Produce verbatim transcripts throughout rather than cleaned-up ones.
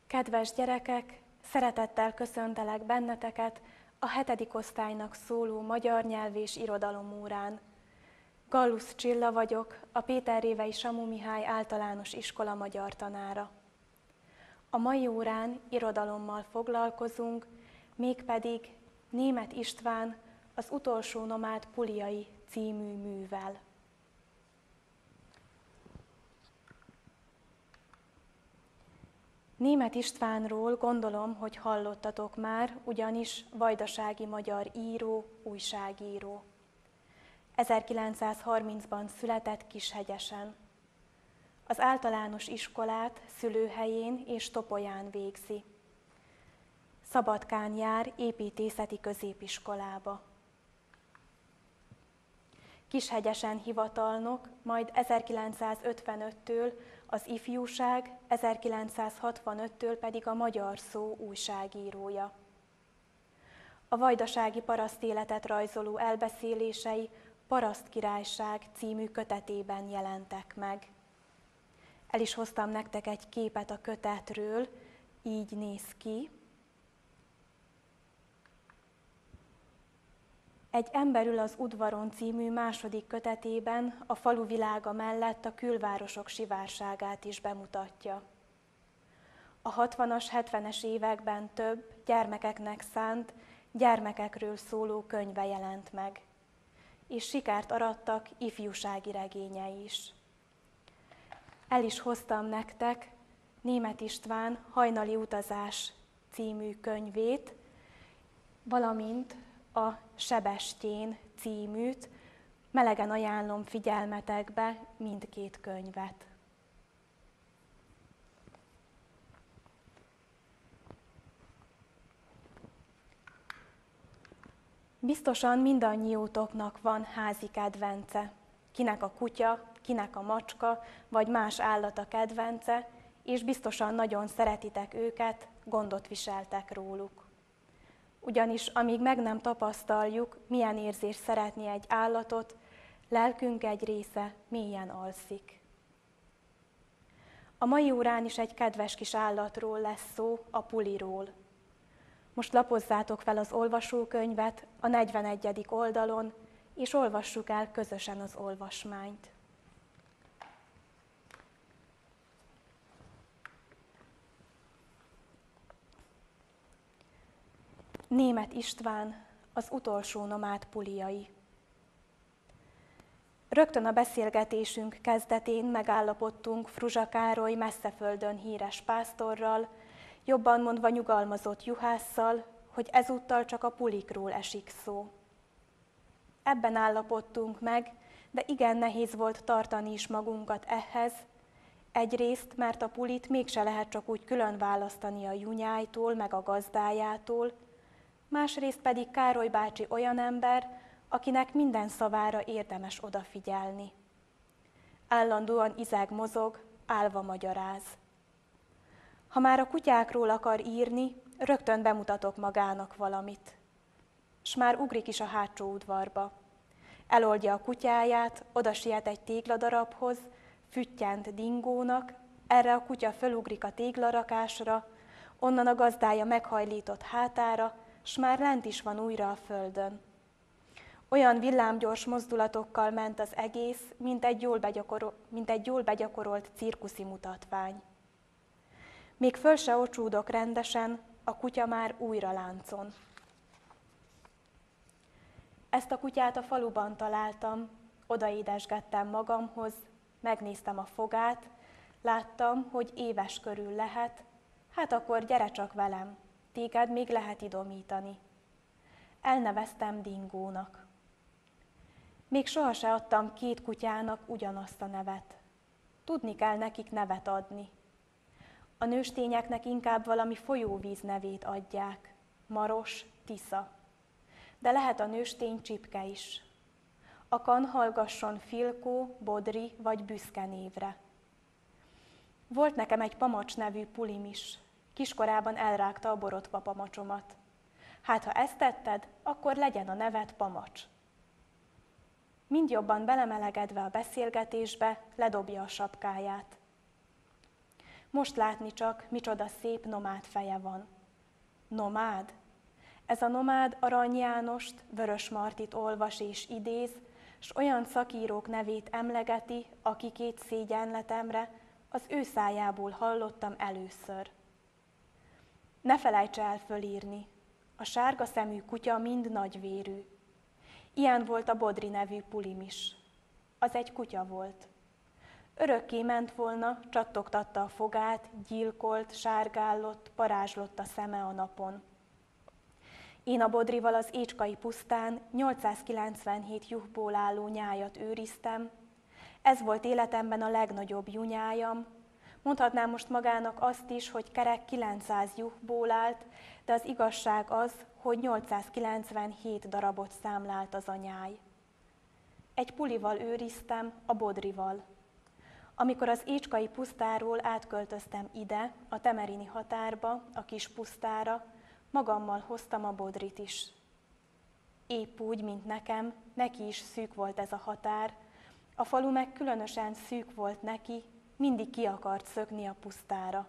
Kedves gyerekek, szeretettel köszöntelek benneteket a hetedik osztálynak szóló magyar nyelv és irodalom órán. Gallusz Csilla vagyok, a Péterrévei Samu Mihály Általános Iskola magyar tanára. A mai órán irodalommal foglalkozunk, mégpedig Németh István Az utolsó nomád Puliai című művel. Németh Istvánról gondolom, hogy hallottatok már, ugyanis vajdasági magyar író, újságíró. ezerkilencszázharmincban született Kishegyesen. Az általános iskolát szülőhelyén és Topolyán végzi. Szabadkán jár építészeti középiskolába. Kishegyesen hivatalnok, majd ezerkilencszázötvenöttől az Ifjúság, ezerkilencszázhatvanöttől pedig a Magyar Szó újságírója. A vajdasági parasztéletet rajzoló elbeszélései Parasztkirályság című kötetében jelentek meg. El is hoztam nektek egy képet a kötetről, így néz ki. Egy ember ül az udvaron című második kötetében a falu világa mellett a külvárosok sivárságát is bemutatja. A hatvanas, hetvenes években több gyermekeknek szánt, gyermekekről szóló könyve jelent meg, és sikert arattak ifjúsági regényei is. El is hoztam nektek Németh István Hajnali utazás című könyvét, valamint a Sebestyén címűt, melegen ajánlom figyelmetekbe mindkét könyvet. Biztosan mindannyiótoknak van házi kedvence, kinek a kutya, kinek a macska, vagy más állat a kedvence, és biztosan nagyon szeretitek őket, gondot viseltek róluk. Ugyanis amíg meg nem tapasztaljuk, milyen érzés szeretni egy állatot, lelkünk egy része mélyen alszik. A mai órán is egy kedves kis állatról lesz szó, a puliról. Most lapozzátok fel az olvasókönyvet a negyvenegyedik oldalon, és olvassuk el közösen az olvasmányt. Németh István, Az utolsó nomád Puliai. Rögtön a beszélgetésünk kezdetén megállapodtunk Fruzsa Károly Messzeföldön híres pásztorral, jobban mondva nyugalmazott juhásszal, hogy ezúttal csak a pulikról esik szó. Ebben állapodtunk meg, de igen nehéz volt tartani is magunkat ehhez, egyrészt, mert a pulit mégse lehet csak úgy külön választani a junyájtól, meg a gazdájától, másrészt pedig Károly bácsi olyan ember, akinek minden szavára érdemes odafigyelni. Állandóan izeg mozog, állva magyaráz. Ha már a kutyákról akar írni, rögtön bemutatok magának valamit. S már ugrik is a hátsó udvarba. Eloldja a kutyáját, oda siet egy tégladarabhoz, füttyent dingónak, erre a kutya fölugrik a téglarakásra, onnan a gazdája meghajlított hátára, s már lent is van újra a földön. Olyan villámgyors mozdulatokkal ment az egész, mint egy jól, begyakorol, mint egy jól begyakorolt cirkuszi mutatvány. Még föl se ocsúdok rendesen, a kutya már újra láncon. Ezt a kutyát a faluban találtam, odaédesgettem magamhoz, megnéztem a fogát, láttam, hogy éves körül lehet, hát akkor gyere csak velem, téged még lehet idomítani. Elneveztem Dingónak. Még soha se adtam két kutyának ugyanazt a nevet. Tudni kell nekik nevet adni. A nőstényeknek inkább valami folyóvíz nevét adják, Maros, Tisza. De lehet a nőstény Csipke is. A kan hallgasson Filkó, Bodri vagy Büszke névre. Volt nekem egy Pamacs nevű pulim is. Kiskorában elrágta a borotva pamacsomat. Hát ha ezt tetted, akkor legyen a neved Pamacs. Mind jobban belemelegedve a beszélgetésbe, ledobja a sapkáját. Most látni csak, micsoda szép nomád feje van. Nomád? Ez a nomád Arany Jánost, Vörös Martit olvas és idéz, s olyan szakírók nevét emlegeti, akikét szégyenletemre az ő szájából hallottam először. Ne felejts el fölírni, a sárga szemű kutya mind nagyvérű. Ilyen volt a Bodri nevű pulim is. Az egy kutya volt. Örökké ment volna, csattogtatta a fogát, gyilkolt, sárgállott, parázslott a szeme a napon. Én a Bodrival az écskai pusztán nyolcszázkilencvenhét juhból álló nyájat őriztem. Ez volt életemben a legnagyobb juhnyájam. Mondhatnám most magának azt is, hogy kerek kilencszáz juhból állt, de az igazság az, hogy nyolcszázkilencvenhét darabot számlált az a nyáj. Egy pulival őriztem, a Bodrival. Amikor az écskai pusztáról átköltöztem ide, a temerini határba, a kis pusztára, magammal hoztam a Bodrit is. Épp úgy, mint nekem, neki is szűk volt ez a határ, a falu meg különösen szűk volt neki, mindig ki akart szökni a pusztára.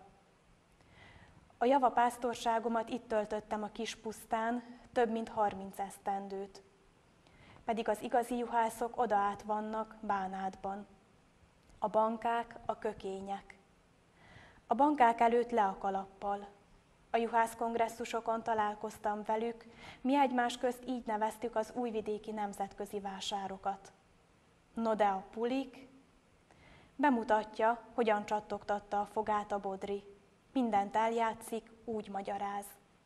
A javapásztorságomat itt töltöttem a kis pusztán, több mint harminc esztendőt. Pedig az igazi juhászok odaát vannak Bánátban. A bankák, a kökények. A bankák előtt le a kalappal. A juhászkongresszusokon találkoztam velük, mi egymás közt így neveztük az újvidéki nemzetközi vásárokat. No de a pulik? Bemutatja, hogyan csattogtatta a fogát a Bodri. Mindent eljátszik, úgy magyaráz.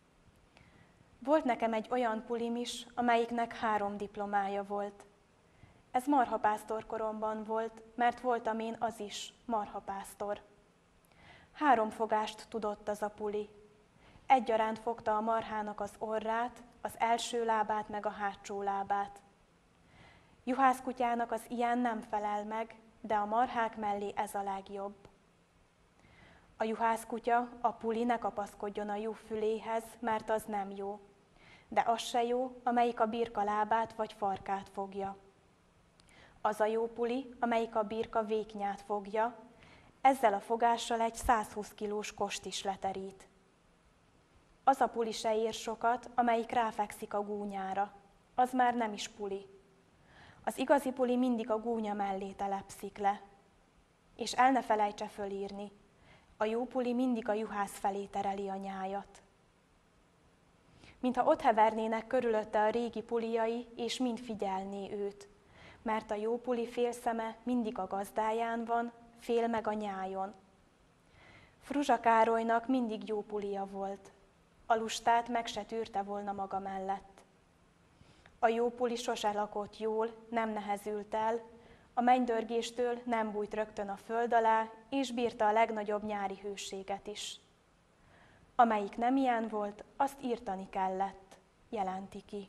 Volt nekem egy olyan pulim is, amelyiknek három diplomája volt. Ez marhapásztor koromban volt, mert voltam én az is, marhapásztor. Három fogást tudott az a puli. Egyaránt fogta a marhának az orrát, az első lábát meg a hátsó lábát. Juhászkutyának az ilyen nem felel meg, de a marhák mellé ez a legjobb. A juhászkutya, a puli ne kapaszkodjon a juh füléhez, mert az nem jó. De az se jó, amelyik a birka lábát vagy farkát fogja. Az a jó puli, amelyik a birka véknyát fogja, ezzel a fogással egy százhúsz kilós kost is leterít. Az a puli se ér sokat, amelyik ráfekszik a gúnyára. Az már nem is puli. Az igazi puli mindig a gúnya mellé telepszik le. És el ne felejtse fölírni, a jó puli mindig a juhász felé tereli a nyájat. Mintha ott hevernének körülötte a régi pulijai, és mind figyelné őt, mert a jó puli félszeme mindig a gazdáján van, fél meg a nyájon. Fruzsa Károlynak mindig jó pulija volt, a lustát meg se tűrte volna maga mellett. A jó puli sose lakott jól, nem nehezült el, a mennydörgéstől nem bújt rögtön a föld alá, és bírta a legnagyobb nyári hőséget is. Amelyik nem ilyen volt, azt írtani kellett, jelenti ki.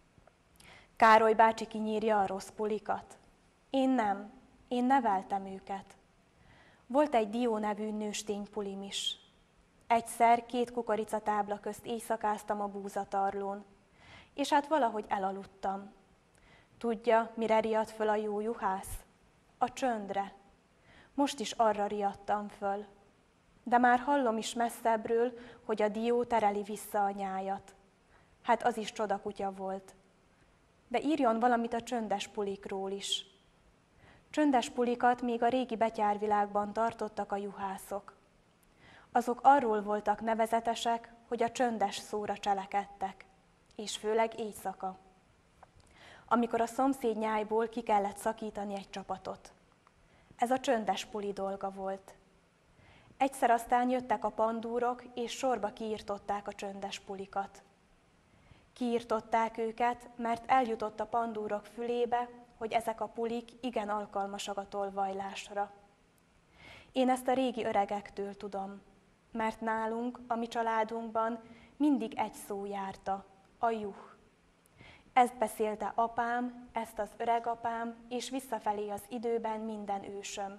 Károly bácsi kinyírja a rossz pulikat. Én nem, én neveltem őket. Volt egy Dió nevű nőstény pulim is. Egyszer két kukoricatábla közt éjszakáztam a búzatarlón, és hát valahogy elaludtam. Tudja, mire riadt föl a jó juhász? A csöndre. Most is arra riadtam föl. De már hallom is messzebbről, hogy a dió tereli vissza a nyájat. Hát az is csodakutya volt. De írjon valamit a csöndes pulikról is. Csöndes pulikat még a régi betyárvilágban tartottak a juhászok. Azok arról voltak nevezetesek, hogy a csöndes szóra cselekedtek, és főleg éjszaka, amikor a szomszéd nyájból ki kellett szakítani egy csapatot. Ez a csöndes puli dolga volt. Egyszer aztán jöttek a pandúrok, és sorba kiirtották a csöndes pulikat. Kiirtották őket, mert eljutott a pandúrok fülébe, hogy ezek a pulik igen alkalmasak a tolvajlásra. Én ezt a régi öregektől tudom, mert nálunk, a mi családunkban mindig egy szó járta, a juh. Ezt beszélte apám, ezt az öregapám, és visszafelé az időben minden ősöm.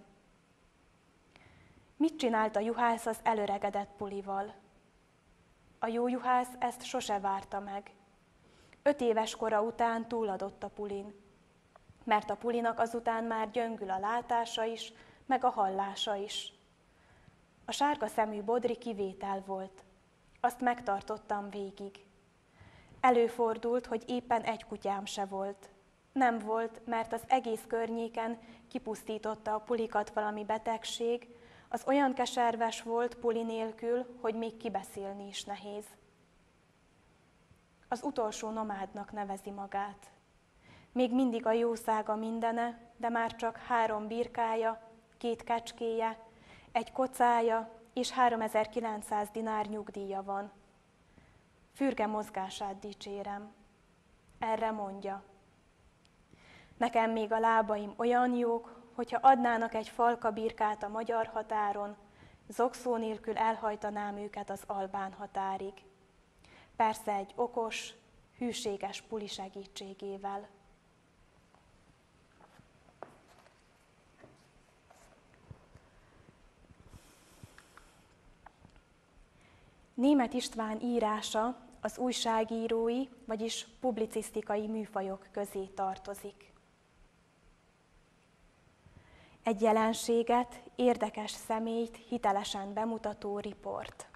Mit csinált a juhász az elöregedett pulival? A jó juhász ezt sose várta meg. Öt éves kora után túladott a pulin, mert a pulinak azután már gyöngül a látása is, meg a hallása is. A sárga szemű Bodri kivétel volt. Azt megtartottam végig. Előfordult, hogy éppen egy kutyám se volt. Nem volt, mert az egész környéken kipusztította a pulikat valami betegség, az olyan keserves volt puli nélkül, hogy még kibeszélni is nehéz. Az utolsó nomádnak nevezi magát. Még mindig a jószága mindene, de már csak három birkája, két kecskéje, egy kocája és háromezer-kilencszáz dinár nyugdíja van. Fürge mozgását dicsérem. Erre mondja: nekem még a lábaim olyan jók, hogyha adnának egy falka birkát a magyar határon, zokszó nélkül elhajtanám őket az albán határig. Persze egy okos, hűséges puli segítségével. Németh István írása az újságírói, vagyis publicisztikai műfajok közé tartozik. Egy jelenséget, érdekes személyt hitelesen bemutató riport.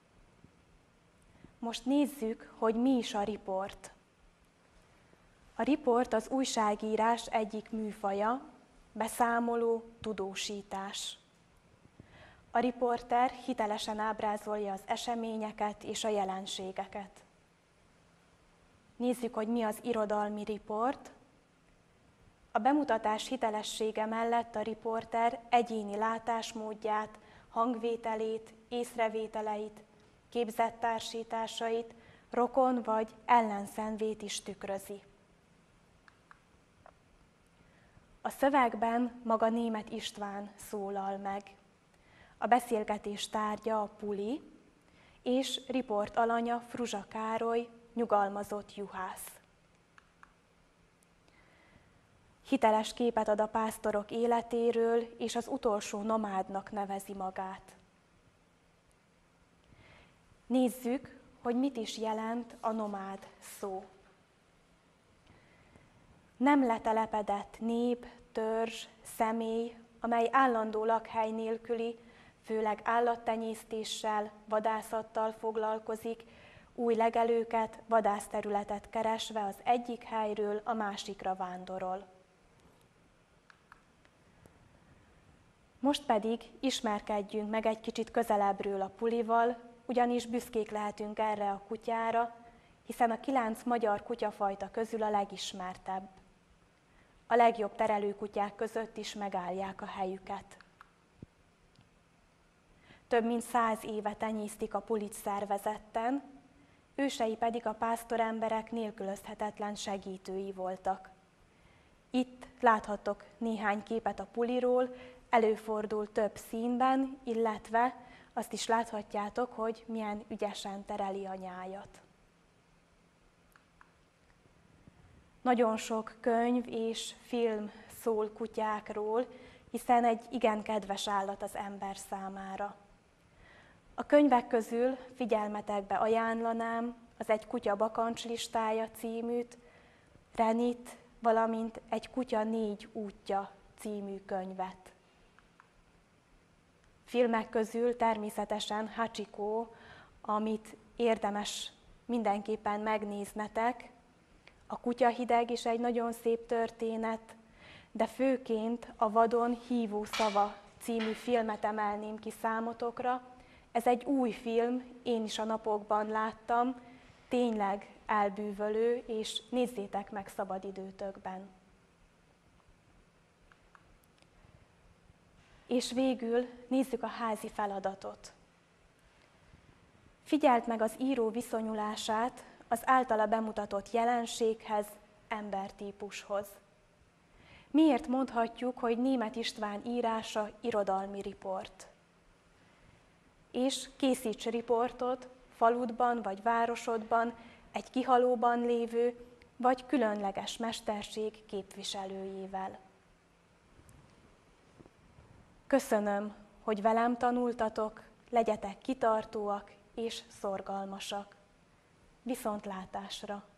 Most nézzük, hogy mi is a riport. A riport az újságírás egyik műfaja, beszámoló, tudósítás. A riporter hitelesen ábrázolja az eseményeket és a jelenségeket. Nézzük, hogy mi az irodalmi riport. A bemutatás hitelessége mellett a riporter egyéni látásmódját, hangvételét, észrevételeit, képzett társításait, rokon vagy ellenszenvét is tükrözi. A szövegben maga Németh István szólal meg. A beszélgetés tárgya a puli, és riport alanya Fruzsa Károly, nyugalmazott juhász. Hiteles képet ad a pásztorok életéről, és az utolsó nomádnak nevezi magát. Nézzük, hogy mit is jelent a nomád szó. Nem letelepedett nép, törzs, személy, amely állandó lakhely nélküli, főleg állattenyésztéssel, vadászattal foglalkozik, új legelőket, vadászterületet keresve az egyik helyről a másikra vándorol. Most pedig ismerkedjünk meg egy kicsit közelebbről a pulival, ugyanis büszkék lehetünk erre a kutyára, hiszen a kilenc magyar kutyafajta közül a legismertebb. A legjobb terelőkutyák között is megállják a helyüket. Több mint száz éve tenyésztik a pulit szervezetten, ősei pedig a pásztoremberek nélkülözhetetlen segítői voltak. Itt láthattok néhány képet a puliról, előfordul több színben, illetve azt is láthatjátok, hogy milyen ügyesen tereli a nyájat. Nagyon sok könyv és film szól kutyákról, hiszen egy igen kedves állat az ember számára. A könyvek közül figyelmetekbe ajánlanám az Egy kutya bakancslistája címűt, Renit, valamint Egy kutya négy útja című könyvet. Filmek közül természetesen Hachiko, amit érdemes mindenképpen megnéznetek. A Kutyahideg is egy nagyon szép történet, de főként a Vadon hívó szava című filmet emelném ki számotokra. Ez egy új film, én is a napokban láttam, tényleg elbűvölő, és nézzétek meg szabadidőtökben. És végül nézzük a házi feladatot. Figyeld meg az író viszonyulását az általa bemutatott jelenséghez, embertípushoz. Miért mondhatjuk, hogy Németh István írása irodalmi riport? És készíts riportot faludban vagy városodban, egy kihalóban lévő, vagy különleges mesterség képviselőjével. Köszönöm, hogy velem tanultatok, legyetek kitartóak és szorgalmasak. Viszontlátásra!